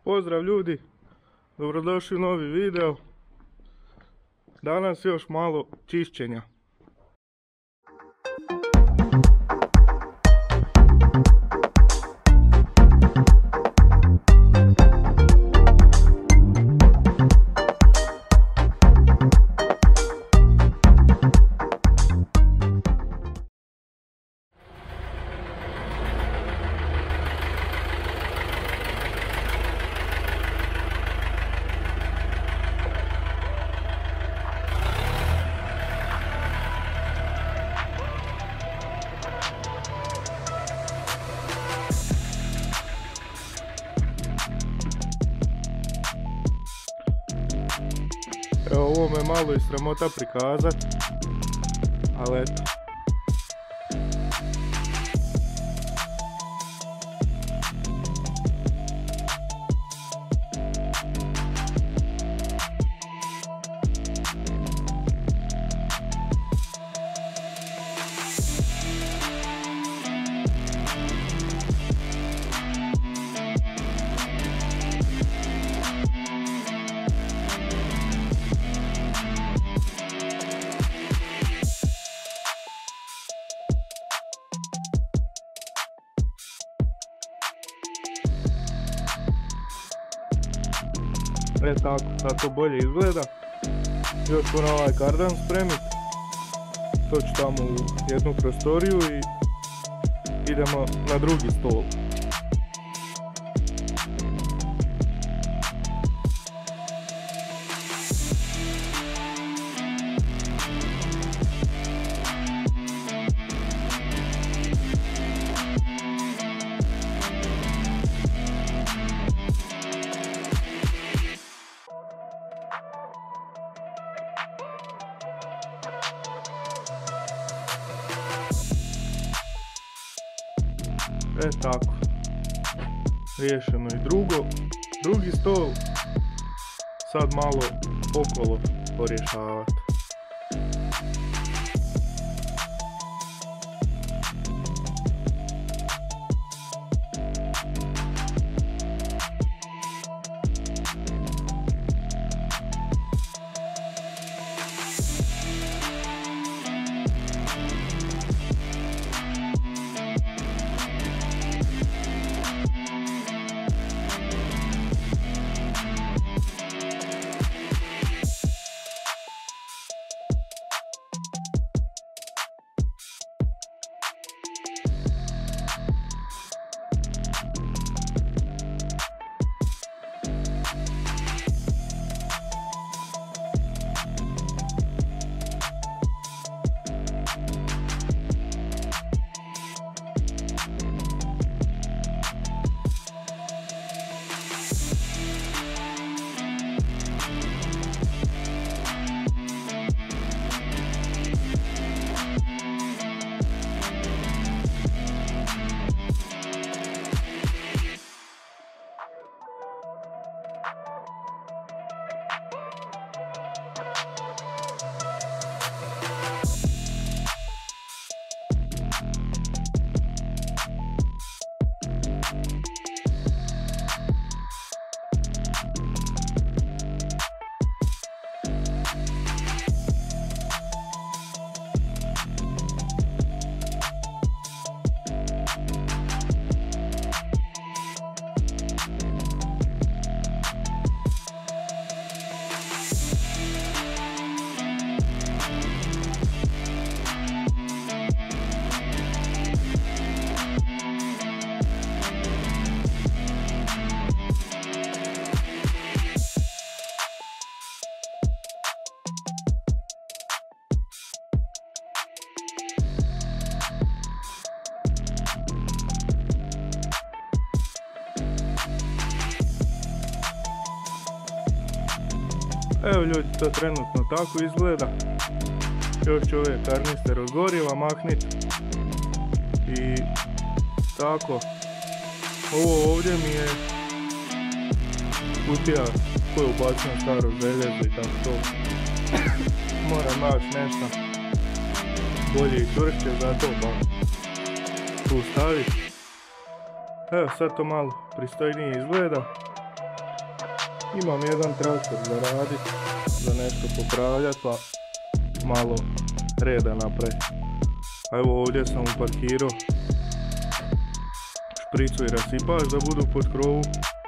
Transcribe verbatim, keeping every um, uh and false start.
Pozdrav ljudi, dobrodošli u novi video. Danas još malo čišćenja. Evo, ovo me malo i sramota prikazat, ali eto. E tako, sad to bolje izgleda. Još moram ovaj kardan spremit. To ću tamo u jednu prostoriju i idemo na drugi stol. E tako, riješeno i drugo, drugi stol, sad malo okolo porješavati. Evo ljudi, to trenutno tako izgleda. Još ću ove karnistere od goriva maknit. I tako. Ovo ovdje mi je kutija koju ubacim staro željezo i tako to. Moram naći nešto bolje i čvršće za to, pa tu staviti. Evo, sad to malo pristojnije izgleda. Imam jedan traktor za radit, za nešto popravljat, pa malo reda napraviti. A evo ovdje sam upakirao špricu i rasipač da budu pod krovu.